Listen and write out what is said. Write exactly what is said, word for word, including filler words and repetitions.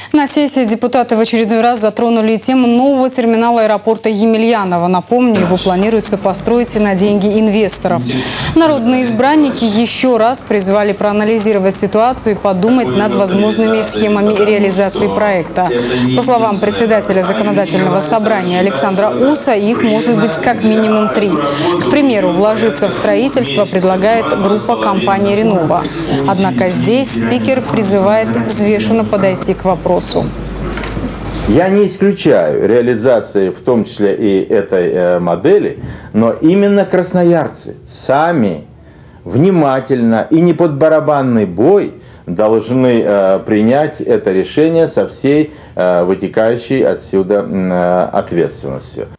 На сессии депутаты в очередной раз затронули тему нового терминала аэропорта Емельянова. Напомню, его планируется построить на деньги инвесторов. Народные избранники еще раз призвали проанализировать ситуацию и подумать над возможными схемами реализации проекта. По словам председателя Законодательного собрания Александра Уса, их может быть как минимум три. К примеру, вложиться в строительство предлагает группа компании «Ренова». Однако здесь спикер призывает взвешенно подойти к вопросу. Я не исключаю реализации, в том числе и этой э, модели, но именно красноярцы сами внимательно и не под барабанный бой должны э, принять это решение со всей э, вытекающей отсюда э, ответственностью.